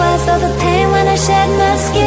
I felt the pain when I shed my skin.